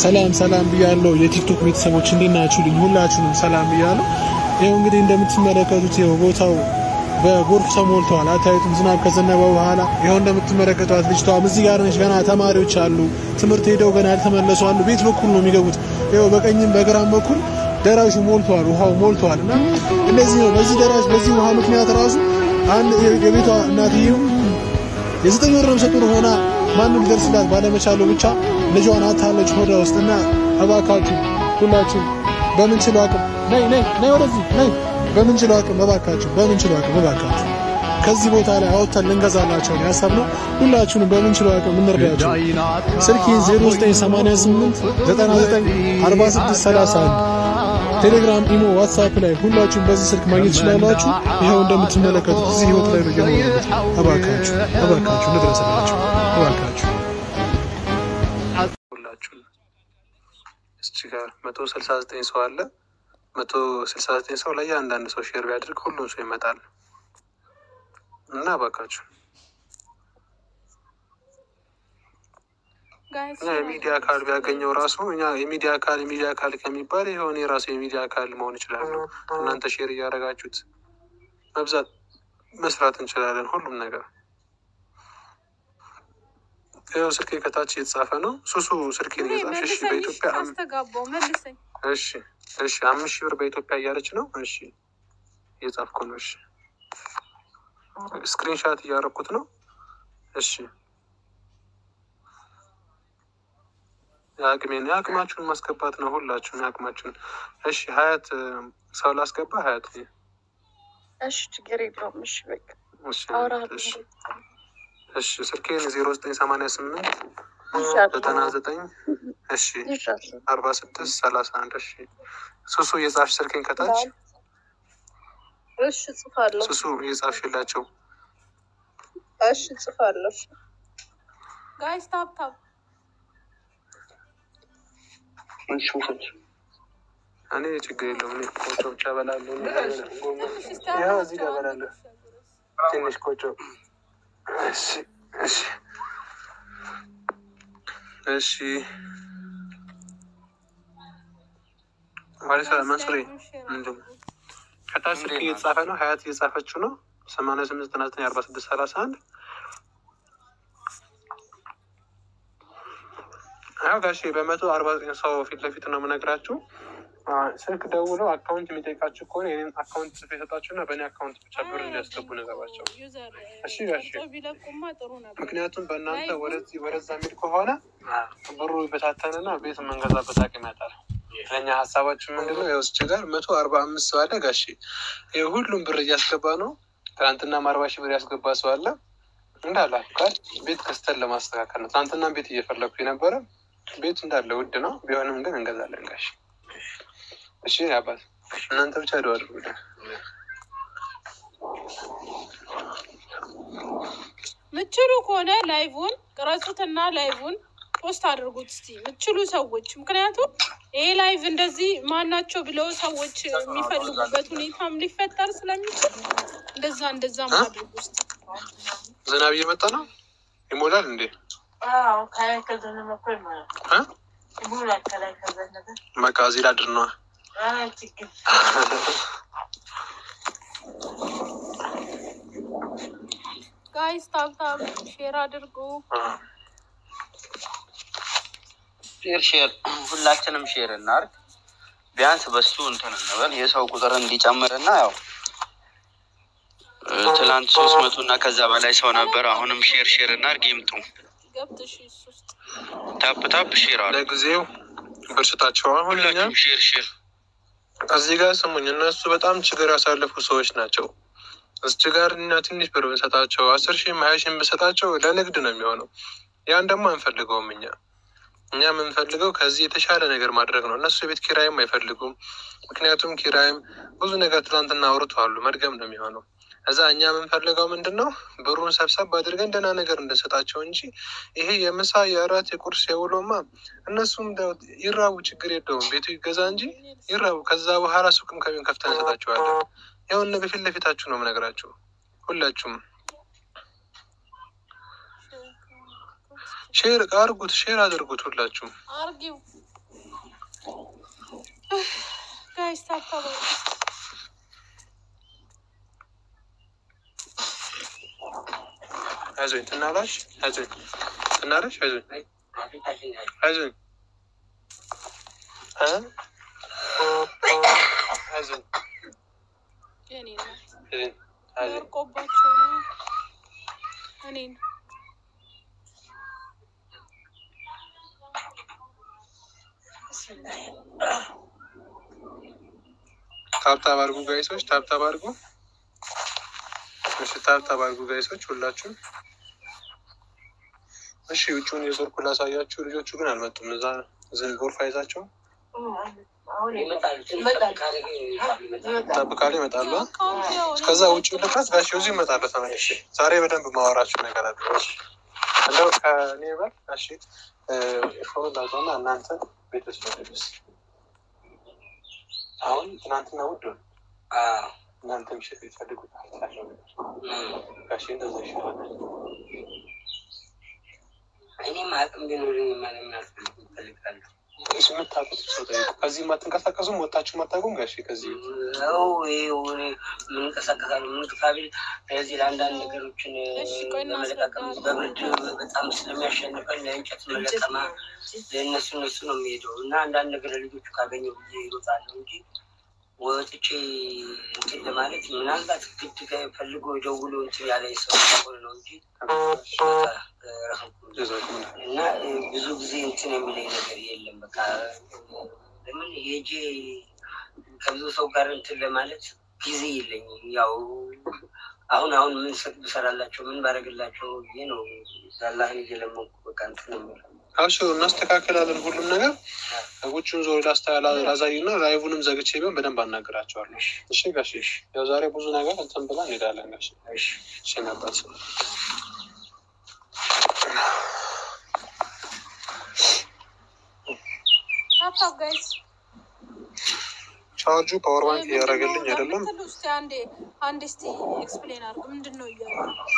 ሰላም ብያለሁ የቲክቶክ ቤተሰቦች እንዴናችሁልኝ ሁላችሁንም ሰላም ብያለሁ። ይሄው እንግዲህ እንደምትመለከቱት ይሄው ቦታው በጎርፍ ተሞልቷል። አታዩትም? ዝናብ ከዘነበ በኋላ ይሄው እንደምትመለከቷት ልጅቷም እዚህ ጋር ነች። ገና ተማሪዎች አሉ፣ ትምህርት ሄደው ገና ያልተመለሱ አሉ። ቤት በኩል ነው የሚገቡት። ይሄው በቀኝም በግራም በኩል ደራሹ ሞልቷል፣ ውሃው ሞልቷልና እንደዚህ ነው። በዚህ ደራሽ በዚህ ውሃ ምክንያት ራሱ አንድ የቤቷ እናትየው የ9 ወር ነፍሰ ጡር ሆና ማንም ሊደርስላት ባለመቻሉ ብቻ ልጇን አታለች ሆዷ ውስጥና እባካችሁ ሁላችሁ በምንችለው አቅም ነይ ወደዚህ ነይ በምንችለው አቅም እባካችሁ ከዚህ ቦታ ላይ አውጥተን ልንገዛላቸው ነው ያሰብነው። ሁላችሁንም በምንችለው አቅም እንርዳቸው። ስልክ 0988 99 46 31 ቴሌግራም፣ ኢሞ፣ ዋትስአፕ ላይ ሁላችሁም በዚህ ስልክ ማግኘት ትችላላችሁ። ይሄው እንደምትመለከቱት እዚህ ህይወት ላይ ነው የምንኖረው። እባካችሁ እንድረስላችሁ እባካችሁ። ሁላችሁም እዚህ ጋር 169 ሰው አለ። 169 ሰው ላይ አንዳንድ ሰው ሼር ቢያደርግ ሁሉም ሰው ይመጣል እና እባካችሁ የሚዲያ አካል ቢያገኘው ራሱ እኛ የሚዲያ አካል ከሚባል የሆነ የራሱ የሚዲያ አካል መሆን ይችላል። እናንተ ሼር እያደረጋችሁት መብዛት መስራት እንችላለን ሁሉም ነገር። ይኸው ስልኬ ከታች እየተጻፈ ነው። ሱሱ ስልኬን እየጻፈ እሺ፣ በኢትዮጵያ አስተጋባው መልሰኝ። እሺ 5,000 ብር በኢትዮጵያ እያለች ነው። እሺ እየጻፍኩ ነው። እሺ ስክሪንሻት እያደረኩት ነው። እሺ የአቅማችሁን ማስገባት ነው ሁላችሁም የአቅማችሁን። እሺ ሀያት ሰው ላስገባ። ሀያት እሺ ችግር የለውም። እሺ በቃ እሺ ስልኬን 0988 99 እሺ 46 31 እሺ ሱሱ የጻፍሽ ስልኬን ከታች እሺ ጽፋለሁ። ሱሱ የጻፍሽላቸው እሺ ጽፋለሁ። ጋይስ ታፕ እኔ ችግር የለውም። እኔ ቆጮ ብቻ እበላለሁ። ያው እዚህ ጋር እበላለሁ ትንሽ ቆጮ። እሺ ማለት መንሱሬ ምንድን ነው ከታች ስልክ እየተጻፈ ነው። ሀያት እየጻፈችው ነው። 88 99 46 31 ያው ጋሼ በ149 ሰው ፊት ለፊት ነው የምነግራችሁ። ስልክ ደውለው አካውንት የሚጠይቃችሁ ከሆነ የኔን አካውንት ጽፌ ሰጣችሁና በእኔ አካውንት ብቻ ብር እንዲያስገቡ ነገራቸው። እሺ ጋሼ፣ ምክንያቱም በእናንተ ወደዛ የሚል ከሆነ ብሩ ይበታተንና ቤት የምንገዛበት አቅም ያጣል። ለእኛ ሀሳባችን ምንድነው? የውስጭ ጋር 145 ሰው አለ ጋሼ። ሁሉም ብር እያስገባ ነው። ትናንትና 40 ሺህ ብር ያስገባ ሰው አለ። እንዳለ አፍቃድ ቤት ከስተን ለማስተካከል ነው። ትናንትና ቤት እየፈለኩ የነበረ ቤቱ እንዳለ ውድ ነው። ቢሆንም ግን እንገዛለን ጋሼ። እሺ አባት እናንተ ብቻ ደው አድርጉ። ምትችሉ ከሆነ ላይቭን ቅረጹትና ላይቭን ፖስት አድርጉት እስቲ ምትችሉ ሰዎች። ምክንያቱም ይሄ ላይቭ እንደዚህ ማናቸው ብለው ሰዎች የሚፈልጉበት ሁኔታም ሊፈጠር ስለሚችል እንደዛ ማድረግ ውስጥ ዝናብ እየመጣ ነው። ይሞላል እንዴ? አዎ ከላይ ከዘነበ እኮ ይሞላል። ከላይ ከዘነበ በቃ እዚህ ላድር ነው። ችግር ጋይስ ታፕ ሼር አድርጉ። ሼር ሁላችንም ሼር እናድርግ። ቢያንስ በሱ እንትን እንበል የሰው ቁጥር እንዲጨምርና ያው ትላንት 300 እና ከዛ በላይ ሰው ነበር። አሁንም ሼር እናድርግ። ይምጡ ገብተሽ ታፕ ሼር አለ ለጊዜው በርሽታቸው ሁላችንም ሼር እዚህ ጋር ስሙኝ። እነሱ በጣም ችግር ያሳለፉ ሰዎች ናቸው። እዚህ ጋር እና ትንሽ ብር ብንሰጣቸው 10,000 20,000 ብንሰጣቸው ለንግድ ነው የሚሆነው። ያን ደግሞ አንፈልገውም። እኛ የምንፈልገው ከዚህ የተሻለ ነገር ማድረግ ነው። እነሱ የቤት ኪራይም አይፈልጉም። ምክንያቱም ኪራይም ብዙ ነገር ትናንትና አውርተዋል። መድገም ነው የሚሆነው። እዛ እኛ የምንፈልገው ምንድነው? ብሩን ሰብሰብ አድርገን ደህና ነገር እንድንሰጣቸው እንጂ ይሄ የምሳ የእራት የቁርስ የውሎማ እነሱም ይራቡ ችግር የለውም። ቤቱ ይገዛ እንጂ ይራቡ። ከዛ በኋላ ሱቅም ከምን ከፍተን እንሰጣቸዋለን። ያው እነ በፊት ለፊታችሁ ነው የምነግራችሁ ሁላችሁም። ሼር አድርጉት ሁላችሁም አርጊው ጋይስ ታብታብ አይዞኝ ትናላሽ አይዞኝ ትናለሽ አይዞኝ አይዞኝ አይዞኝ የኔ ናት አይዞኝ ወርቆባቸው ነው እኔን ታብታብ አድርጉ ጋይሶች ታብታብ አድርጉ እሺ ታብታብ አድርጉ ጋይሶች ሁላችሁም እሺ ውጪውን የዞርኩ ላሳያችሁ ልጆቹ ግን አልመጡም እዛ ጎርፍ አይዛቸው ጠብቃለሁ ይመጣሉ እስከዛ ውጪውን ልክረት ጋሽ እዚህ ይመጣሉ ተመልሼ ዛሬ በደንብ ማወራችሁ ነገር አለ እንደው ከኔ በል እሺ ፎሎ ላዛና እናንተ ቤተሰቦች አሁን ትናንትና ውድ ነው እናንተ ምሽት ይፈልጉታል ጋሽ እንደዛ ይሻላል እኔም አቅም ቢኖርኝ ማለት ምን አስፈልጋለሁ እሱ የምታውቁት ሰው ጠይቁ ከዚህ ማትንቀሳቀሱም ወጣችሁ ማታውቁም ጋሽ ከዚህ ነው ምን እንቀሳቀሳለሁ ምን ተፋቢል እዚህ ለአንዳንድ ነገሮችን ለመለቃቀም በብርድ በጣም ስለሚያሸንፈን ለእንጨት መለቀማ ለእነሱ ነው የሚሄደው እና አንዳንድ ነገር ልጆቹ ካገኘው ብዬ ይሮጣለሁ እንጂ ወጥቼ እንትን ለማለት ምናልባት ግድ ፈልጎ ደውሎ እንትን ያለ ሰው ሆነ ነው እንጂ እና ብዙ ጊዜ እንትን የሚለኝ ነገር የለም በቃ ለምን የጄ ከብዙ ሰው ጋር እንትን ለማለት ጊዜ የለኝም ያው አሁን ምን ሰራላቸው ምን ባረግላቸው ይሄ ነው አላህን እየለመንኩ በቃ እንትን ነው አብሽሩ እናስተካክላለን ሁሉም ነገር ውጪውን ዞር ላሳይና ላይቭንም ዘግቼ ቢሆን በደንብ አናግራቸዋለሁ እሺ ጋሽ ያው ዛሬ ብዙ ነገር እንትን ብላ እንሄዳለን ጋሽ እሺ ነበር ታብታብ ጋይስ ቻርጁ ፓወር ባንክ ያደረገልኝ አይደለም እስቲ አንዴ እስቲ ኤክስፕሌን አድርጉ ምንድነው እያሉ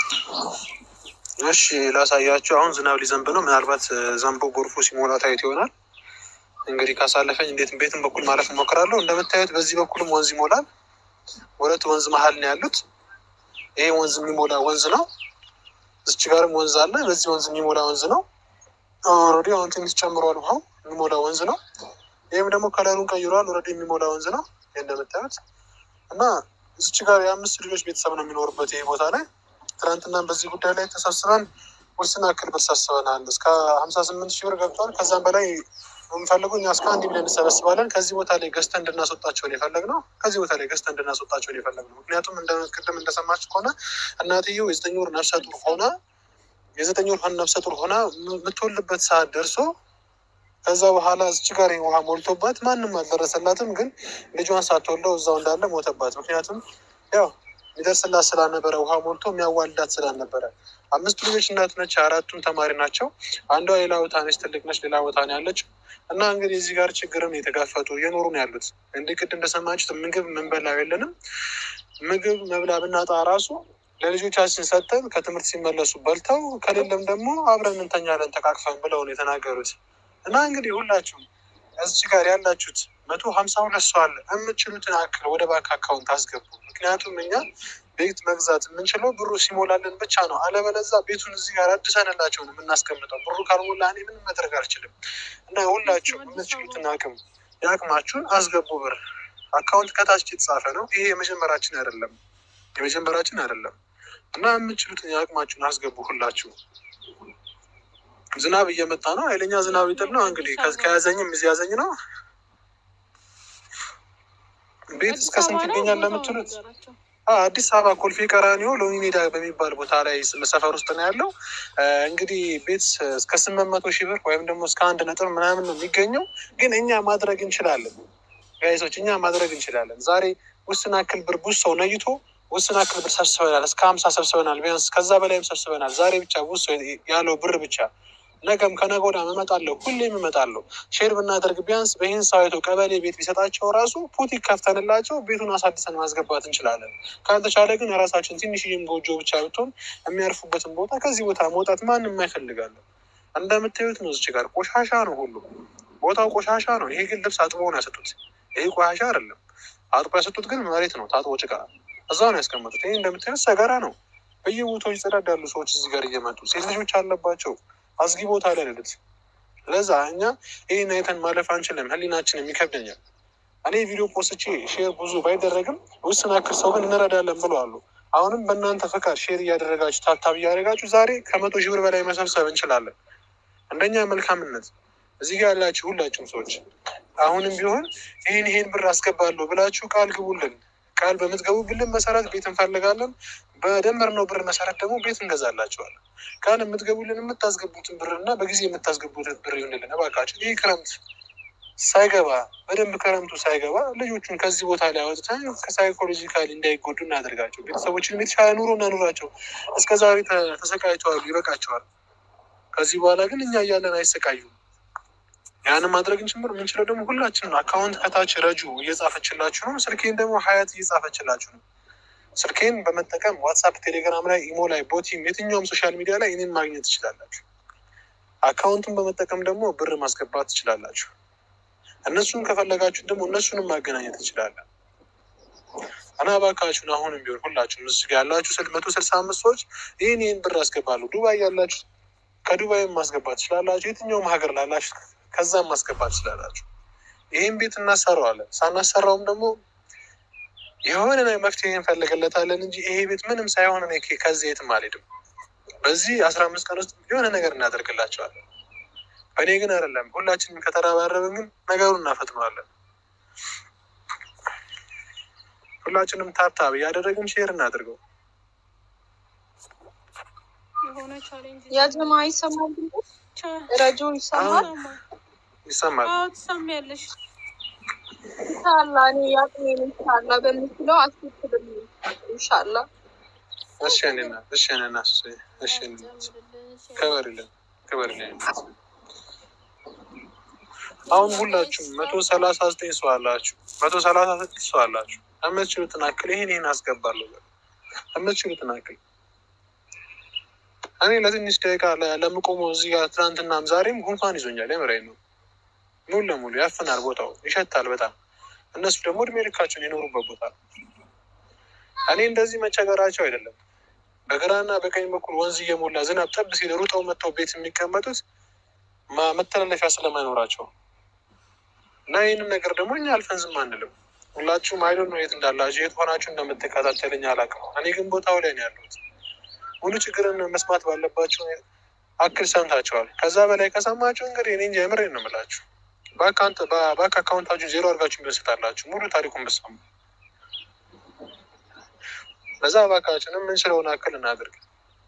እሺ ላሳያችሁ አሁን ዝናብ ሊዘንብ ነው ምናልባት ዘንቦ ጎርፉ ሲሞላ ታይት ይሆናል እንግዲህ ካሳለፈኝ እንዴት ቤትም በኩል ማለፍ እሞክራለሁ እንደምታዩት በዚህ በኩልም ወንዝ ይሞላል ሁለት ወንዝ መሀል ነው ያሉት ይሄ ወንዝ የሚሞላ ወንዝ ነው እዚህ ጋርም ወንዝ አለ በዚህ ወንዝ የሚሞላ ወንዝ ነው ኦሬዲ አሁን ትንሽ ጨምሯል ውሃው የሚሞላ ወንዝ ነው ይሄም ደግሞ ከለሩን ቀይሯል ኦሬዲ የሚሞላ ወንዝ ነው እንደምታዩት እና እዚህ ጋር የአምስት ልጆች ቤተሰብ ነው የሚኖርበት ይሄ ቦታ ላይ ትናንትና በዚህ ጉዳይ ላይ ተሰብስበን ውስና ክል ብር ሰብስበናል እስከ 58,000 ብር ገብቷል ከዛም በላይ የምንፈልገው እኛ እስከ 1 ሚሊዮን እንሰበስባለን ከዚህ ቦታ ላይ ገዝተን እንድናስወጣቸው ነው የፈለግነው ምክንያቱም ቅድም እንደሰማችሁ ከሆነ እናትየው የ9 ወር ነፍሰ ጡር ሆና የምትወልድበት ሰዓት ደርሶ ከዛ በኋላ እዚህ ጋር ውሃ ሞልቶባት ማንም አልደረሰላትም ግን ልጇን ሳትወልደው እዛው እንዳለ ሞተባት ምክንያቱም ያው ሚደርስላት ስላልነበረ ውሃ ሞልቶ የሚያዋልዳት ስላልነበረ 5 ልጆች እናት ነች 4ቱም ተማሪ ናቸው አንዷ ሌላ ቦታ ነች ትልቅ ነች ሌላ ቦታ ነው ያለችው እና እንግዲህ እዚህ ጋር ችግርም የተጋፈጡ እየኖሩ ነው ያሉት እንዲህ ቅድም እንደሰማችሁት ምግብ ምንበላው የለንም ምግብ መብላ ብናጣ ራሱ ለልጆቻችን ሰጠን ከትምህርት ሲመለሱ በልተው ከሌለም ደግሞ አብረን እንተኛለን ተቃቅፈን ብለው ነው የተናገሩት እና እንግዲህ ሁላችሁም እዚህ ጋር ያላችሁት 152 ሰው አለ የምትችሉትን አክል ወደ ባንክ አካውንት አስገቡ ምክንያቱም እኛ ቤት መግዛት የምንችለው ብሩ ሲሞላልን ብቻ ነው አለበለዚያ ቤቱን እዚህ ጋር አድሰንላቸው ነው የምናስቀምጠው ብሩ ካልሞላ እኔ ምንም ማድረግ አልችልም እና ሁላችሁም የምትችሉትን አቅም ያቅማችሁን አስገቡ ብር አካውንት ከታች የተጻፈ ነው ይሄ የመጀመሪያችን አይደለም እና የምትችሉትን ያቅማችሁን አስገቡ ሁላችሁ ዝናብ እየመጣ ነው ኃይለኛ ዝናብ ይጥል ነው እንግዲህ ከያዘኝም እዚህ ያዘኝ ነው ቤት እስከ ስንት ይገኛል ለምትሉት አዲስ አበባ ኮልፌ ቀራኒዮ ሎሚ ሜዳ በሚባል ቦታ ላይ ሰፈር ውስጥ ነው ያለው እንግዲህ ቤት እስከ 800,000 ብር ወይም ደግሞ እስከ 1 ነጥብ ምናምን ነው የሚገኘው ግን እኛ ማድረግ እንችላለን ጋይሶች ዛሬ ውስና ክል ብር ብዙ ሰው ነይቶ ውስና ክል ብር ሰብስበናል እስከ 50 ሰብስበናል ቢያንስ ከዛ በላይም ሰብስበናል ዛሬ ብቻ ብዙ ያለው ብር ብቻ ነገም ከነገ ወዲያ እመጣለሁ ሁሌም እመጣለሁ ሼር ብናደርግ ቢያንስ በይህን ሳይቶ ቀበሌ ቤት ቢሰጣቸው ራሱ ፑቲክ ከፍተንላቸው ቤቱን አሳድሰን ማስገባት እንችላለን ካልተቻለ ግን የራሳችን ትንሽዬም ጎጆ ብቻ ብትሆን የሚያርፉበትን ቦታ ከዚህ ቦታ መውጣት ማንም አይፈልጋለን እንደምታዩት ነው እዚህ ጋር ቆሻሻ ነው ሁሉ ቦታው ቆሻሻ ነው። ይሄ ግን ልብስ አጥበው ነው ያሰጡት። ይሄ ቆሻሻ አይደለም። አጥበው ያሰጡት ግን መሬት ነው፣ ታጥቦ ጭቃ እዛው ነው ያስቀመጡት። ይሄ እንደምታዩት ሰገራ ነው። በየቦታው ይጸዳዳሉ ሰዎች እዚህ ጋር እየመጡ። ሴት ልጆች አለባቸው፣ አስጊ ቦታ ላይ ያሉት። ለዛ እኛ ይህን አይተን ማለፍ አንችልም፣ ህሊናችንም ይከብደኛል። እኔ ቪዲዮ ፖስቼ ሼር ብዙ ባይደረግም ውስን ያክል ሰው ግን እንረዳለን ብለዋሉ። አሁንም በእናንተ ፈቃድ ሼር እያደረጋችሁ ታብታብ እያደረጋችሁ ዛሬ ከ100,000 ብር በላይ መሰብሰብ እንችላለን። እንደኛ መልካምነት እዚህ ጋር ያላችሁ ሁላችሁም ሰዎች አሁንም ቢሆን ይህን ብር አስገባለሁ ብላችሁ ቃል ግቡልን። ቃል በምትገቡብልን መሰረት ቤት እንፈልጋለን። በደመርነው ብር መሰረት ደግሞ ቤት እንገዛላችኋለን። ቃል የምትገቡልን የምታስገቡትን ብር እና በጊዜ የምታስገቡትን ብር ይሆንልን እባካችሁ። ይህ ክረምት ሳይገባ በደንብ ክረምቱ ሳይገባ ልጆቹን ከዚህ ቦታ ላይ አወጥተን ከሳይኮሎጂካሊ እንዳይጎዱ እናደርጋቸው። ቤተሰቦችን የተሻለ ኑሮ እናኑራቸው። እስከዛሬ ተሰቃይተዋሉ፣ ይበቃቸዋል። ከዚህ በኋላ ግን እኛ እያለን አይሰቃዩም። ያንን ማድረግ የምንችለው ደግሞ ሁላችን ነው። አካውንት ከታች ረጁ እየጻፈችላችሁ ነው። ስልኬን ደግሞ ሀያት እየጻፈችላችሁ ነው። ስልኬን በመጠቀም ዋትሳፕ፣ ቴሌግራም ላይ፣ ኢሞ ላይ፣ ቦቲም የትኛውም ሶሻል ሚዲያ ላይ እኔን ማግኘት ትችላላችሁ። አካውንቱን በመጠቀም ደግሞ ብር ማስገባት ትችላላችሁ። እነሱን ከፈለጋችሁ ደግሞ እነሱንም ማገናኘት ትችላለን። እና እባካችሁን አሁንም ቢሆን ሁላችሁም እዚህ ጋር ያላችሁ 165 ሰዎች ይህን ብር አስገባሉ። ዱባይ ያላችሁ ከዱባይም ማስገባት ትችላላችሁ። የትኛውም ሀገር ላላችሁ ከዛም ማስገባት ትችላላችሁ። ይህን ቤት እናሰራዋለን። ሳናሰራውም ደግሞ የሆነ መፍትሄ እንፈልግለታለን እንጂ ይሄ ቤት ምንም ሳይሆን እኔ ከዚህ የትም አልሄድም። በዚህ 15 ቀን ውስጥ የሆነ ነገር እናደርግላቸዋለን። እኔ ግን አይደለም፣ ሁላችንም ከተረባረብን ግን ነገሩን እናፈጥነዋለን። ሁላችንም ታብታብ እያደረግን ሼር እናድርገው። ያጀማ ይሰማል፣ ረጆ ይሰማል፣ ይሰማል። አዎ ትሰሚያለሽ። ኢንሻአላህ እኔ ያቅሜን ኢንሻአላህ በምትለው አስከትልኝ ኢንሻአላህ። እሺ እኔና ከበርልን አሁን ሁላችሁም 139 ሰው አላችሁ፣ 139 ሰው አላችሁ። የምትችሉትን አክል ይህን አስገባለሁ። የምትችሉትን አክል እኔ ለትንሽ ደቂቃ ለምቆመው እዚህ ጋር ትናንትናም ዛሬም ጉንፋን ይዞኛል። የምሬን ነው። ሙሉ ለሙሉ ያፍናል፣ ቦታው ይሸታል በጣም። እነሱ ደግሞ እድሜ ልካቸውን የኖሩበት ቦታ ነው። እኔ እንደዚህ መቸገራቸው አይደለም። በግራና በቀኝ በኩል ወንዝ እየሞላ ዝናብ ጠብ ሲል ሩጠው መጥተው ቤት የሚቀመጡት መተላለፊያ ስለማይኖራቸው እና ይህንን ነገር ደግሞ እኛ አልፈን ዝም አንልም። ሁላችሁም አይዶን ነው የት እንዳላችሁ የት ሆናችሁ እንደምትከታተልኝ አላውቅም። እኔ ግን ቦታው ላይ ነው ያለሁት። ሙሉ ችግርን መስማት ባለባችሁ አክል ሰምታችኋል። ከዛ በላይ ከሰማችሁ እንግዲህ እኔ እንጃ የምሬን ነው የምላችሁ። ባንክ አካውንታችሁን 0 አድርጋችሁ ብንስታላችሁ ሙሉ ታሪኩን ብትሰሙ። በዛ ባንካችንም የምንችለውን አክል እናድርግ።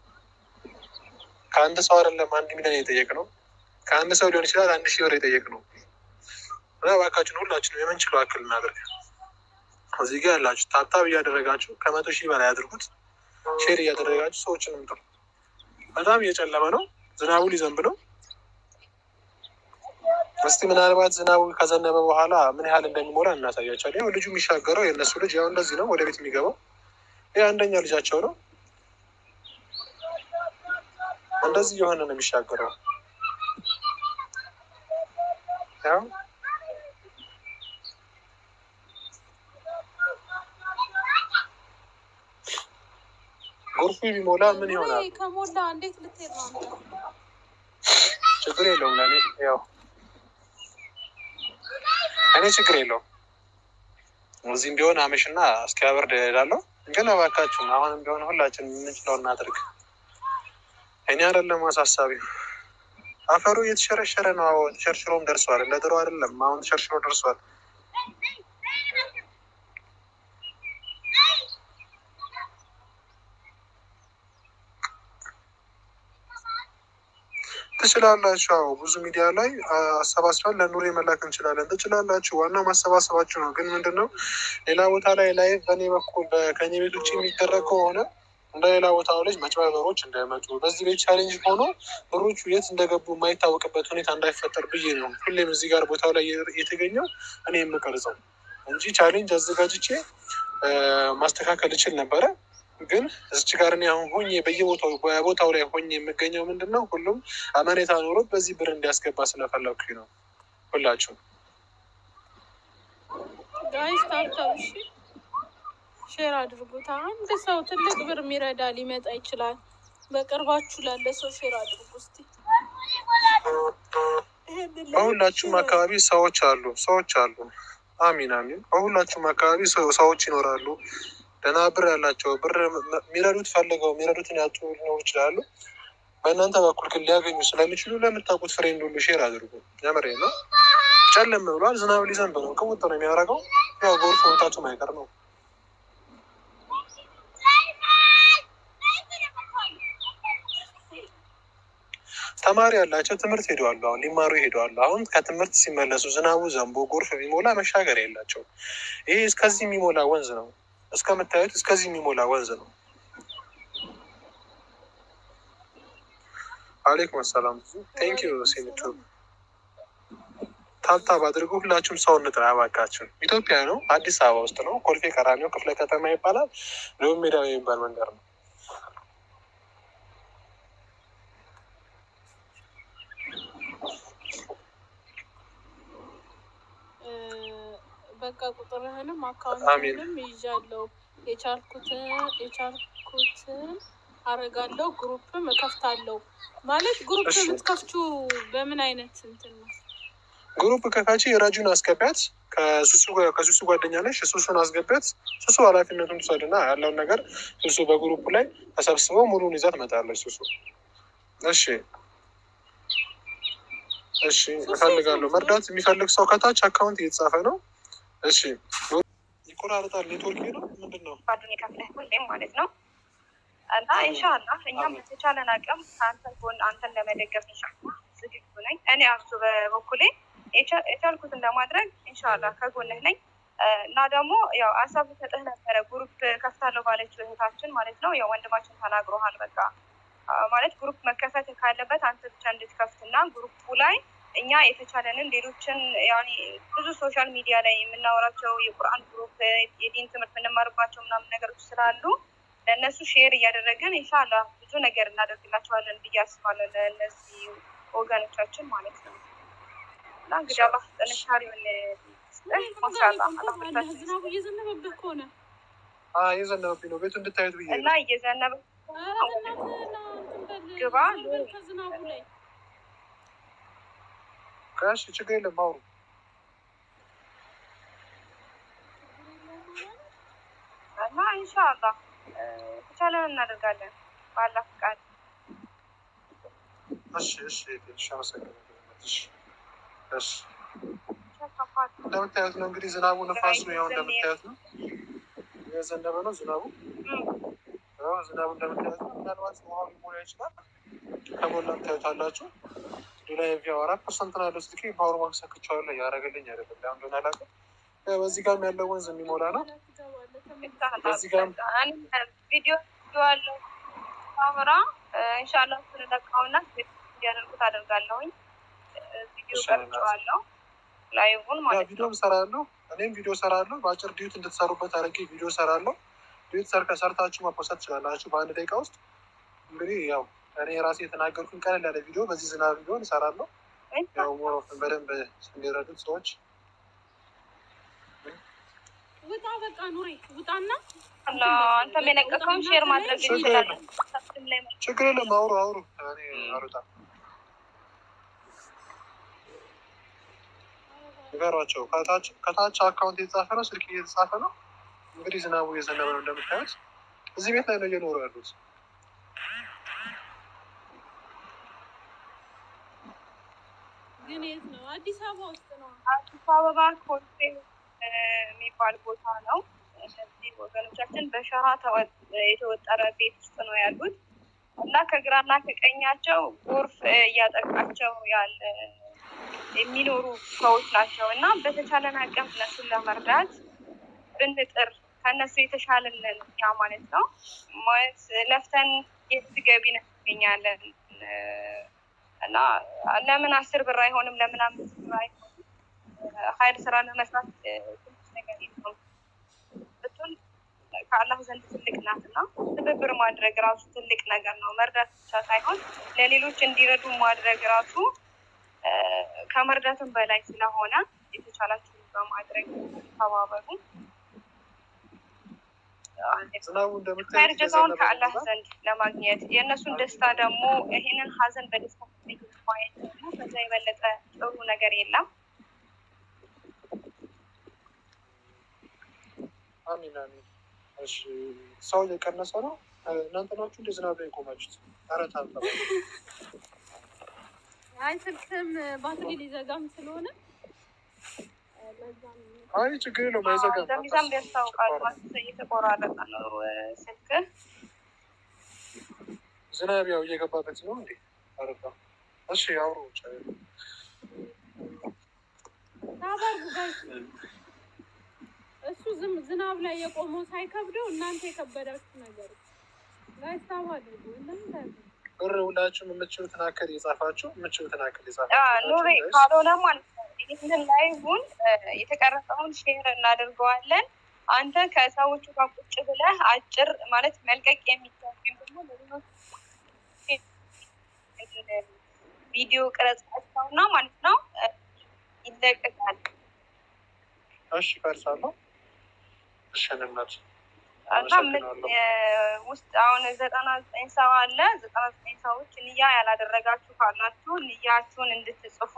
ከአንድ ሰው አይደለም 1 ሚሊዮን የጠየቅነው፣ ከአንድ ሰው ሊሆን ይችላል 1,000 ብር የጠየቅነው። እና ባንካችን ሁላችንም የምንችለው አክል እናድርግ። እዚህ ጋር ያላችሁ ታብታብ እያደረጋችሁ ከ100,000 በላይ አድርጉት። ሼር እያደረጋችሁ ሰዎችንም ጥሩ። በጣም እየጨለመ ነው፣ ዝናቡ ሊዘንብ ነው። እስቲ ምናልባት ዝናቡ ከዘነበ በኋላ ምን ያህል እንደሚሞላ እናሳያቸዋለን። ያው ልጁ የሚሻገረው የእነሱ ልጅ ያው እንደዚህ ነው ወደ ቤት የሚገባው። ይህ አንደኛ ልጃቸው ነው። እንደዚህ የሆነ ነው የሚሻገረው። ያው ጎርፉ ቢሞላ ምን ይሆናል? ከሞላ እንዴት ልትሄድ ነው? ችግር የለውም ለእኔ ያው እኔ ችግር የለውም። እዚህም ቢሆን አመሽና እስኪያበርድ እሄዳለሁ። ግን እባካችሁን አሁንም ቢሆን ሁላችንም የምንችለው እናድርግ። እኔ አይደለም አሳሳቢው፣ አፈሩ እየተሸረሸረ ነው። ተሸርሽሮም ደርሷል። እንደ ድሮ አይደለም፣ አሁን ተሸርሽሮ ደርሷል። ትችላላችሁ። አዎ ብዙ ሚዲያ ላይ አሰባስበን ለኑሬ መላክ እንችላለን። ትችላላችሁ። ዋናው ማሰባሰባችሁ ነው። ግን ምንድነው ሌላ ቦታ ላይ ላይቭ በእኔ በኩል ከኔ ቤት ውጭ የሚደረግ ከሆነ እንደ ሌላ ቦታው ልጅ መጭበርበሮች እንዳይመጡ በዚህ ቤት ቻሌንጅ ሆኖ ብሮቹ የት እንደገቡ የማይታወቅበት ሁኔታ እንዳይፈጠር ብዬ ነው ሁሌም እዚህ ጋር ቦታው ላይ የተገኘው እኔ የምቀርጸው እንጂ ቻሌንጅ አዘጋጅቼ ማስተካከል እችል ነበረ። ግን እዚች ጋር እኔ አሁን ሆኜ በቦታው ላይ ሆኜ የምገኘው ምንድነው ሁሉም አመኔታ ኖሮት በዚህ ብር እንዲያስገባ ስለፈለኩኝ ነው። ሁላችሁ ጋይስ ታብታብ እሺ ሼር አድርጉት። አንድ ሰው ትልቅ ብር የሚረዳ ሊመጣ ይችላል። በቅርባችሁ ላለ ሰው ሼር አድርጉ እስቲ። በሁላችሁም አካባቢ ሰዎች አሉ። አሚን አሚን። በሁላችሁም አካባቢ ሰዎች ይኖራሉ። ደህና ብር ያላቸው ብር የሚረዱት ፈልገው የሚረዱትን ያጡ ሊኖሩ ይችላሉ። በእናንተ በኩል ግን ሊያገኙ ስለሚችሉ ለምታውቁት ፍሬንድ ሁሉ ሼር አድርጉ። የምሬ ነው። ጨለም ብሏል። ዝናብ ሊዘንብ ነው። ቅውጥ ነው የሚያደርገው። ያው ጎርፍ መምጣቱ ማይቀር ነው። ተማሪ ያላቸው ትምህርት ሄደዋሉ። አሁን ሊማሩ ሄደዋሉ። አሁን ከትምህርት ሲመለሱ ዝናቡ ዘንቦ ጎርፍ የሚሞላ መሻገር የላቸው። ይሄ እስከዚህ የሚሞላ ወንዝ ነው። እስከምታዩት እስከዚህ የሚሞላ ወንዝ ነው። አሌይኩም ሰላም። ቴንክ ዩ ሲኒቱ ታብታብ አድርጉ። ሁላችሁም ሰው እንጥራ እባካችሁን። ኢትዮጵያ ነው። አዲስ አበባ ውስጥ ነው። ኮልፌ ቀራኒዮ ክፍለ ከተማ ይባላል። ሎም ሜዳ የሚባል መንገድ ነው። በቃ ቁጥርህንም አካውንትንም ይዣለሁ። የቻልኩትን አረጋለሁ። ግሩፕም እከፍታለሁ። ማለት ግሩፕ የምትከፍቹ በምን አይነት እንትን ነው? ግሩፕ ከካቺ የራጁን አስገቢያት። ከሱሱ ጓደኛ ነሽ። ሱሱን አስገቢያት። ሱሱ ኃላፊነቱን ትውሰድና ያለውን ነገር ሱሱ በግሩፕ ላይ ተሰብስበው ሙሉን ይዛ ትመጣለች። ሱሱ እሺ እፈልጋለሁ። መርዳት የሚፈልግ ሰው ከታች አካውንት እየተጻፈ ነው። እሺ ይቆራርጣል። ኔትወርክ ነው ምንድን ነው? ባዱን የከፍለህ ሁሌም ማለት ነው። እና ኢንሻላህ እኛም በተቻለን አቅም አንተን ለመደገፍ ኢንሻላህ ዝግጁ ነኝ። እኔ አብሱ በበኩሌ የቻልኩትን ለማድረግ ኢንሻላህ ከጎንህ ነኝ። እና ደግሞ ያው ሀሳብ ሰጥህ ነበረ ግሩፕ ከፍታለሁ ባለችው እህታችን ማለት ነው። ያው ወንድማችን ተናግሮሃል። በቃ ማለት ግሩፕ መከፈት ካለበት አንተ ብቻ እንድትከፍትና ግሩፑ ላይ እኛ የተቻለንን ሌሎችን ያኔ ብዙ ሶሻል ሚዲያ ላይ የምናወራቸው የቁርአን ግሩፕ የዲን ትምህርት የምንማርባቸው ምናምን ነገሮች ስላሉ ለእነሱ ሼር እያደረግን ኢንሻላህ ብዙ ነገር እናደርግላቸዋለን ብዬ አስባለሁ፣ ለእነዚህ ወገኖቻችን ማለት ነው። እና እንግዲህ አላህ ጥንካሬውን ማሻአላህ ዝናቡ እየዘነበብህ ከሆነ እየዘነበብኝ ነው። ቤቱ እንድታዩት ብዬ እና እየዘነበ ግባ ከዝናቡ ላይ ካሽ ችግር የለም አውሩ። እና ኢንሻአላህ ተቻለን እናደርጋለን በአላህ ፍቃድ። እሺ አመሰግናለሁ። እሺ እንደምታዩት ነው እንግዲህ ዝናቡ ነፋሱ ያው እንደምታዩት ነው። እየዘነበ ነው ዝናቡ። ዝናቡ እንደምታዩት ነው። ምናልባት ውሃው ሊሞላ ይችላል። ከሞላም ታዩታላችሁ። ሌላ የቪያው 4% ነው ያለው። ስልኬ ፓወር ባንክ ሰክቼዋለሁ። ያደረገልኝ አይደለም። ለምን እንደሆነ አላውቅም። በዚህ ጋርም ያለው ወንዝ የሚሞላ ነው። በዚህ ጋርም ቪዲዮ አለው አብራ ኢንሻአላህ ስለለቃውና እንዲያደርጉት አደርጋለሁኝ። ቪዲዮ ቀርጬዋለሁ ላይቭን ማለት ነው። ቪዲዮም ሰራለሁ። እኔም ቪዲዮ ሰራለሁ። በአጭር ዲዩት እንድትሰሩበት አድርጌ ቪዲዮ ሰራለሁ። ዲዩት ሰርታችሁ መፖሰት ትችላላችሁ በአንድ ደቂቃ ውስጥ። እንግዲህ ያው እኔ ራሴ የተናገርኩኝ ቀለል ያለ ቪዲዮ በዚህ ዝናብ ቢሆን እሰራለሁ። ያው ሞሮፍን በደንብ እንዲረዱት ሰዎች ውጣ በቃ ኑሪ ውጣና አንተም የለቀቀውን ሼር ማድረግ እንችላለን። ችግር የለም። አውሩ እኔ አሩጣ ንገሯቸው። ከታች አካውንት የተጻፈ ነው፣ ስልክ እየተጻፈ ነው። እንግዲህ ዝናቡ እየዘነበ ነው እንደምታዩት። እዚህ ቤት ላይ ነው እየኖሩ ያሉት። ግን የት ነው? አዲስ አበባ ውስጥ ነው። አዲስ አበባ ኮልፌ የሚባል ቦታ ነው። እነዚህ ወገኖቻችን በሸራ የተወጠረ ቤት ውስጥ ነው ያሉት እና ከግራና ከቀኛቸው ጎርፍ እያጠቃቸው ያለ የሚኖሩ ሰዎች ናቸው እና በተቻለን አቅም እነሱን ለመርዳት ብንጥር ከእነሱ የተሻለንን ያ ማለት ነው። ማለት ለፍተን የት ገቢ እናገኛለን እና ለምን 10 ብር አይሆንም? ለምን 5 ብር አይሆንም? ሀይል ስራ ለመስራት ትንሽ ነገር የለውም። ብትሆን ከአላህ ዘንድ ትልቅ ናት እና ትብብር ማድረግ ራሱ ትልቅ ነገር ነው። መርዳት ብቻ ሳይሆን ለሌሎች እንዲረዱ ማድረግ ራሱ ከመርዳትም በላይ ስለሆነ የተቻላችሁን በማድረግ ተባበሩ። ኸይር ጀዛውን ከአላህ ዘንድ ለማግኘት የእነሱን ደስታ ደግሞ ይሄንን ሀዘን በደስታ ማየት ደግሞ ከዛ የበለጠ ጥሩ ነገር የለም። አሚን አሚን። እሺ ሰው እየቀነሰ ነው። እናንተ ናችሁ እንደ ዝናብ ላይ የቆማችሁት? ኧረ ታምጣ። አይ ስልክም ባትሪ ሊዘጋም ስለሆነ አይ ችግር የለውም አይዘጋም። እንደሚዛም ያስታውቃል ማለት እየተቆራረጠ ነው ስልክ። ዝናብ ያው እየገባበት ነው እንዴ? አረባ እሺ አውሩ ታባርጉ ጋይስ። እሱ ዝናብ ላይ የቆመው ሳይከብደው እናንተ የከበዳችሁ ነገር ጋይስ ታባርጉ። እንደምን ብር ሁላችሁም የምትችሉትን አክል የጻፋችሁ የምትችሉትን አክል የጻፋችሁ ኑሪ ካልሆነ ማለት ነው ይህንን ላይቭን የተቀረጸውን ሼር እናደርገዋለን። አንተ ከሰዎቹ ጋር ቁጭ ብለህ አጭር ማለት መልቀቅ የሚቻል ደግሞ ቪዲዮ ቅረጻቸውና ማለት ነው ይለቀቃል። እሺ ፈርሳለሁ። እሺ ነናት እና ውስጥ አሁን 99 ሰው አለ። 99 ሰዎች ንያ ያላደረጋችሁ ካላችሁ ንያችሁን እንድትጽፉ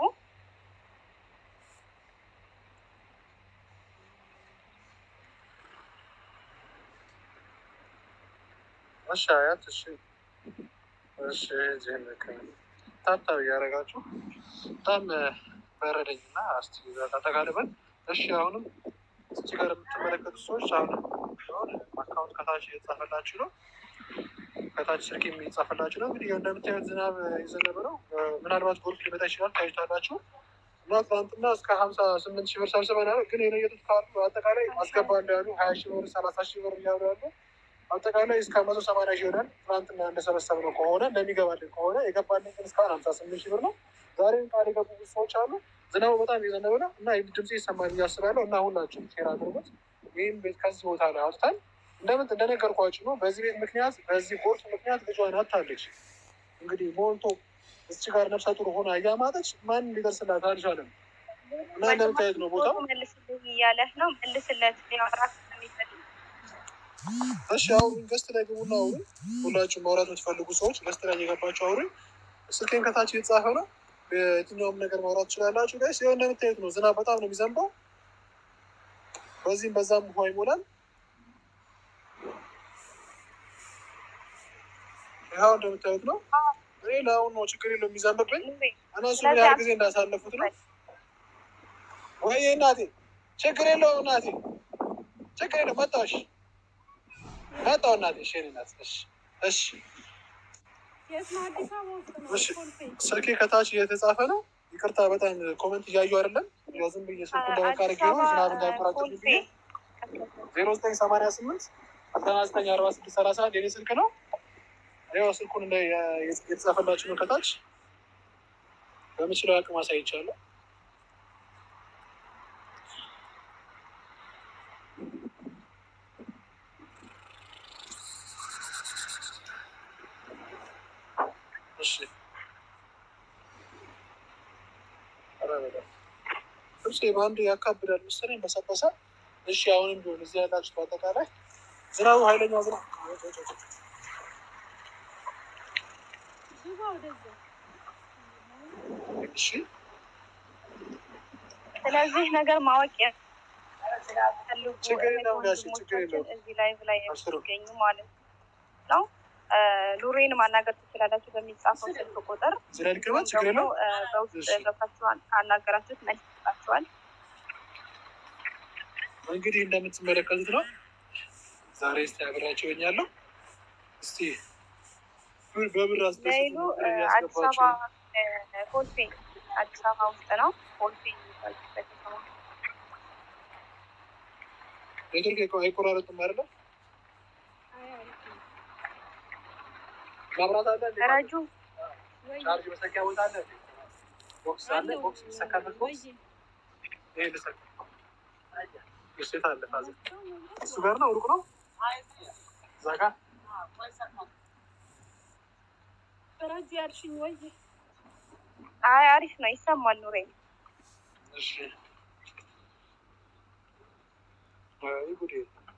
አሻያት። እሺ እሺ ጀነከ ታታው ያረጋችሁ በጣም በረደኝና እስቲ ተጠቃለበን። እሺ አሁንም እዚህ ጋር የምትመለከቱ ሰዎች አሁንም አካውንት ከታች እየተጻፈላችሁ ነው። ከታች ስልክ የሚጻፈላችሁ ነው። እንግዲህ እንደምታዩት ዝናብ የዘነበ ነው። ምናልባት ጎርፍ ሊመጣ ይችላል ታይታላችሁ። እና ትናንትና እስከ 58 ሺህ ብር ሰብስበናል። ግን የነየጡት ካሉ አጠቃላይ አስገባለሁ ያሉ 20 ሺህ ብር 30 ሺህ ብር እያሉ ያሉ አጠቃላይ እስከ 180 ሺህ ይሆናል። ትናንትና እንደሰበሰብነው ከሆነ እንደሚገባልን ከሆነ የገባልን ግን እስካሁን 58 ሺህ ብር ነው። ዛሬም ቃል የገቡ ሰዎች አሉ። ዝናቡ በጣም የዘነበ ነው እና ድምጽ ይሰማል ብዬ አስባለሁ። እና ሁላችሁም ሼር አድርጉት። ይህም ቤት ከዚህ ቦታ ላይ አውጥታል እንደነገርኳችሁ ነው። በዚህ ቤት ምክንያት በዚህ ጎርፍ ምክንያት ልጇን አታለች። እንግዲህ ሞልቶ እዚህ ጋር ነፍሰ ጡር ሆና እያማጠች ማን ሊደርስላት አልቻለም። እና እንደምታየት ነው ቦታው። መልስልኝ እያለህ ነው። መልስለት ሊያወራክ የሚፈልግ እሺ አሁን ገስት ላይ ግቡና አውሩ። ሁላችሁም ማውራት የምትፈልጉ ሰዎች ገስት ላይ እየገባችሁ አውሩ። ስልኬን ከታች እየተጻፈ ነው። የትኛውም ነገር ማውራት ትችላላችሁ ጋይስ። ይኸው እንደምታዩት ነው። ዝናብ በጣም ነው የሚዘንበው። በዚህም በዛም ውሃ ይሞላል። ይኸው እንደምታዩት ነው። እኔ ለአሁን ነው ችግር የለውም የሚዘንብብኝ። እነሱ ምን ያህል ጊዜ እንዳሳለፉት ነው። ወይ እናቴ ችግር የለውም እናቴ ችግር የለውም። መጣሁሽ መጣሁ እናቴ። እሺ እናት እሺ እሺ እሺ። ስልኬ ከታች እየተጻፈ ነው። ይቅርታ በጣም ኮመንት እያዩ አይደለም። ያው ዝም ብዬ ስልኩ እንደመቃረግ ነው። ዝናብ እንዳያቆራጥብኝ ብዬ 0988 994631 የኔ ስልክ ነው። ያው ስልኩን እንደ የተጻፈላችሁ ነው። ከታች በምችለው አቅም አሳይቻለሁ። እሺ እሺ በአንድ ያካብዳል መሰለኝ በሰበሰ። እሺ አሁንም ቢሆን እዚህ ያላችሁ በአጠቃላይ ዝናቡ ኃይለኛ ዝናብ እሺ። ስለዚህ ነገር ማወቅ ችግር የለውም ጋሽ ችግር የለውም። እዚህ ላይ የሚገኙ ማለት ነው። ኑሬን ማናገር ትችላላችሁ በሚጻፈው ስልክ ቁጥር። በውስጥ ገብታችሁ ካናገራችሁት መልስ ይሰጣችኋል። እንግዲህ እንደምትመለከቱት ነው። ዛሬ እስቲ አብሬያቸው እኛለሁ። እስቲ በብር አስደስቱ። አዲስ አበባ ኮልፌ አዲስ አበባ ውስጥ ነው። ኮልፌ ኔትወርክ አይቆራረጥም አይደለ? ማብራት አለ እንዴ? ረጁ ቻርጅ መሰኪያ ቦታ አለ? ቦክስ አለ? ቦክስ ይሰካበት ቦክስ ይሄ ልሰካ እሺ። ታለ ፋዘ እሱ ጋር ነው ሩቅ ነው ዛጋ ረጁ ያልሽኝ ወይ አይ አሪፍ ነው ይሰማል ኑሬ። እሺ ወይ ጉዴ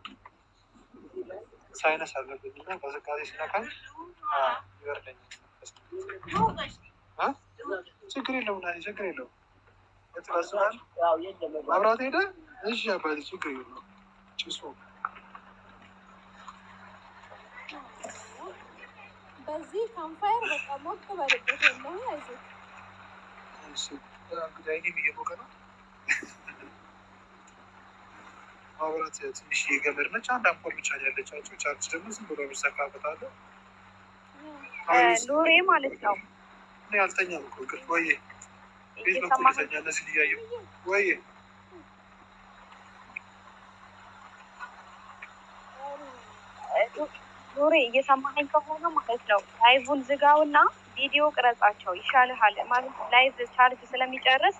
ሳይነስ አለብኝ እና በዝቃዜ ሲነካኝ ይበርደኛል። ችግር የለውም ና ችግር የለውም። መብራት ሄደ። እሺ አባቴ ችግር የለውም። ጭሱ በዚህ ካምፓየር በቃ ሞቅ በልበት የለው አይዞህ። እንግዲህ አይኔም እየሞቀ ነው። ማብራት ትንሽ የገመድ ነች። አንድ አምፖል ብቻ ነው ያለቻቸው። ቻርጅ ደግሞ ዝም ብሎ የሚሰካበት አለ። ኑሬ ማለት ነው። እኔ አልተኛም እኮ እንቅልፍ። ወይዬ ቤት በኩል ልተኛ እነዚህን እያየሁ ወይዬ ኑሬ እየሰማኸኝ ከሆነ ማለት ነው ላይቭን ዝጋውና ቪዲዮ ቅረጻቸው ይሻልሃል። ማለት ላይቭ ቻርጅ ስለሚጨርስ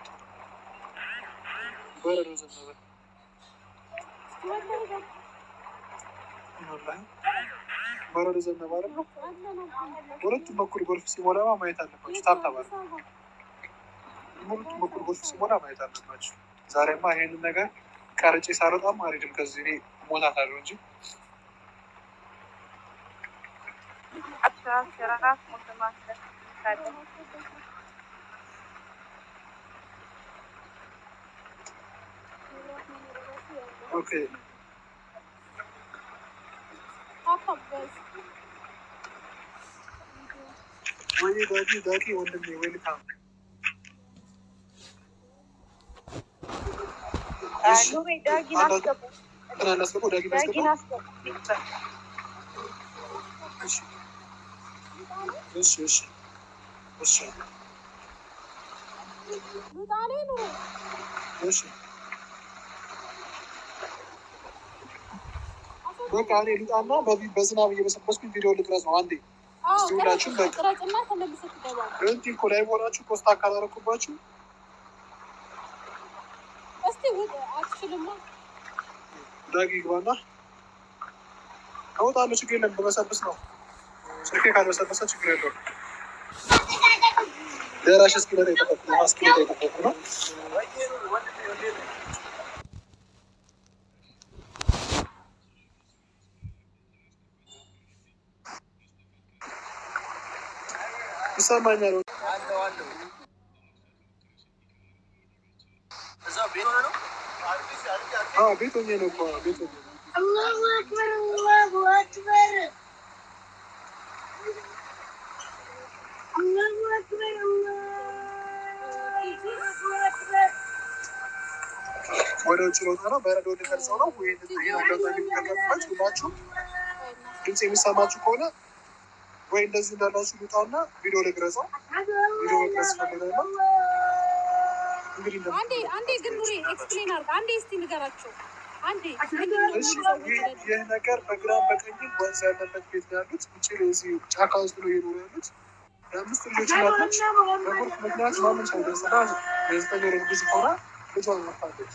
በረዶ ዘነበ። በረዶ ዘነበ አይደል? ሁለቱም በኩል ጎርፍ ሲሞላ ማየት አለባችሁ። ታብታባል ሁለቱም በኩል ጎርፍ ሲሞላ ማየት አለባችሁ። ዛሬማ ይሄንን ነገር ቀርጬ ሳልወጣም አልሄድም ከዚህ እኔ እሞታታለሁ እንጂ ኦኬ ወይ ዳጊ ወንድሜ ዌልካም። ኑሬ ዳጊን አስገቡ። ዳጊን አስገቡ። እሺ እሺ እሺ እሺ በቃ እኔ ልውጣና በዝናብ እየበሰበስኩኝ ቪዲዮ ልቅረጽ ነው። አንዴ እስቲ ሁላችሁም በቃ እንትን እኮ ላይ ሆናችሁ ፖስት አካላረኩባችሁ። እስቲ አትችልማ። ዳጊ ግባና እወጣለሁ። ችግር የለም። በመሰብስ ነው ስልኬ ካልበሰበሰ ችግር የለውም። ደራሽ እስኪመጣ የጠበኩ ነው። እስኪመጣ የጠበኩ ነው። ይሰማኛል። ቤት ሆኜ ነው እኮ ቤት ሆኜ ነው። አላሁ አክበር አላሁ አክበር አላሁ አክበር ወደ ውጭ ልወጣ ነው። በረዶ ልቀርጸው ነው ወይ አጋጣሚ ሁላችሁ ድምፅ የሚሰማችሁ ከሆነ ወይ እንደዚህ እንዳላችሁ ልውጣና ቪዲዮ ልቅረጸው። ቪዲዮ መቅረጽ ፈልጋለሁ። እንግዲህ አንዴ ግን ኑሪ ኤክስፕሌን አድርግ። አንዴ እስቲ ንገራቸው። አንዴ ይህ ነገር በግራም በቀኝም ወንዝ ያለበት ቤት ነው ያሉት። ውጭ እዚህ ጫካ ውስጥ ነው እየኖሩ ያሉት። የአምስት ልጆች እናቶች በጎርፍ ምክንያት ማንም ሰው ደርስና የዘጠኝ ወር ጊዜ ሆና ልጇን አታለች።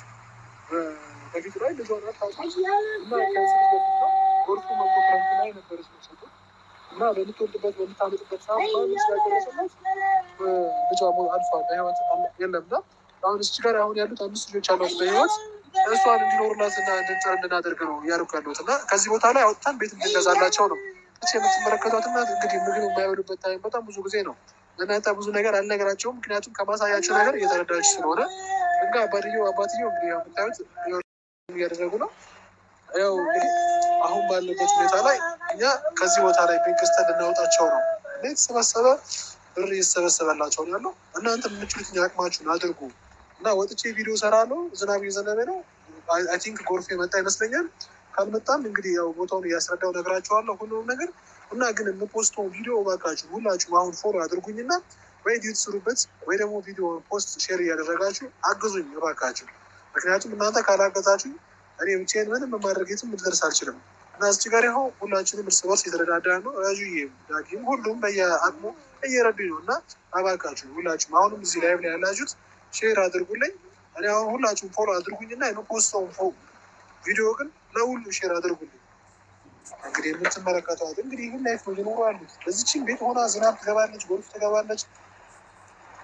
በፊት ላይ ልጇን አታለች እና ከዚህ በፊት ነው ጎርፉ መቶ ክረምት ላይ ነበረች መሰጡ እና በምትወልድበት በምታመጥበት ሰዓት ማንም ስላደረሰላት ልጇ አልፏል። በህይወት የለም እና አሁን እዚህ ጋር አሁን ያሉት አምስት ልጆች አሏት በህይወት እሷን እንዲኖሩላት እና እንድንጠር እንድናደርግ ነው እያደረጉ ያሉት እና ከዚህ ቦታ ላይ አውጥተን ቤት እንድንገዛላቸው ነው። የምትመለከቷት እና እንግዲህ ምግብ የማይበሉበት ታይም በጣም ብዙ ጊዜ ነው። እናንተ ብዙ ነገር አልነገራቸውም፣ ምክንያቱም ከማሳያቸው ነገር እየተረዳች ስለሆነ እንጋ አባትየው እንግዲህ የምታዩት እያደረጉ ነው። ያው እንግዲህ አሁን ባለበት ሁኔታ ላይ እኛ ከዚህ ቦታ ላይ ቤት ገዝተን ልናወጣቸው ነው። የተሰበሰበ ብር እየተሰበሰበላቸው ነው ያለው። እናንተ የምችሉት አቅማችሁን አድርጉ እና ወጥቼ ቪዲዮ እሰራለሁ። ዝናብ እየዘነበ ነው። አይ ቲንክ ጎርፍ የመጣ ይመስለኛል። ካልመጣም እንግዲህ ያው ቦታውን እያስረዳው ነግራችኋለሁ ሁሉንም ነገር እና ግን የምፖስተው ቪዲዮ እባካችሁ ሁላችሁም አሁን ፎሎ አድርጉኝና ወይ ዲዩት ስሩበት ወይ ደግሞ ቪዲዮ ፖስት ሼር እያደረጋችሁ አግዙኝ እባካችሁ። ምክንያቱም እናንተ ካላገዛችሁ እኔ ብቻዬን ምንም ማድረግ የትም ልደርስ አልችልም እና እዚህ ጋር ይኸው ሁላችንም እርስ በርስ የተረዳዳ ነው። ረዥዬም ዳጊም ሁሉም በየአቅሙ እየረዱኝ ነው እና እባካችሁ ሁላችሁም አሁንም እዚህ ላይ ያላችሁት ሼር አድርጉልኝ። እኔ አሁን ሁላችሁም ፎሎ አድርጉኝና የምፖስተውን ቪዲዮ ግን ለሁሉ ሼር አድርጉልኝ። እንግዲህ የምትመለከቷት እንግዲህ ይህን ላይፍ ነው እየኖሩ ያሉት። በዚችን ቤት ሆና ዝናብ ትገባለች፣ ጎርፍ ትገባለች።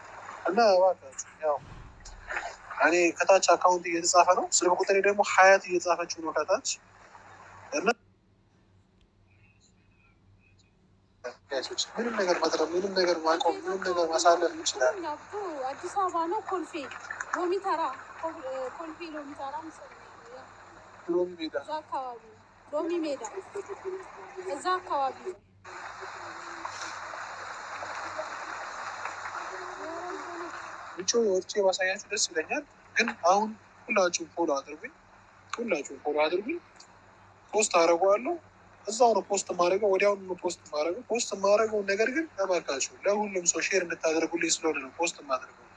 እና እባካችሁ ያው እኔ ከታች አካውንት እየተጻፈ ነው፣ ስልክ ቁጥሬ ደግሞ ሀያት እየተጻፈችው ነው ከታች እና ምንም ነገር ማድረግ ምንም ነገር ማቆም ምንም ነገር ማሳለፍ ይችላል። አዲስ አበባ ነው ኮልፌ ሎሚ ተራ ኮልፌ ሎሚ ተራ ሎሚ ሜዳ እዛ አካባቢ ሎሚ ሜዳ እዛ አካባቢ ብቻ ወጥቼ ባሳያችሁ ደስ ይለኛል። ግን አሁን ሁላችሁም ፎሎ አድርጉኝ፣ ፖስት አደርገዋለሁ። እዛው ነው ፖስት ማድረገው፣ ወዲያውኑ ነው ፖስት ማድረገው። ፖስት ማድረገው ነገር ግን እባካችሁ ለሁሉም ሰው ሼር እንድታደርጉልኝ ስለሆነ ነው ፖስት ማድረገው።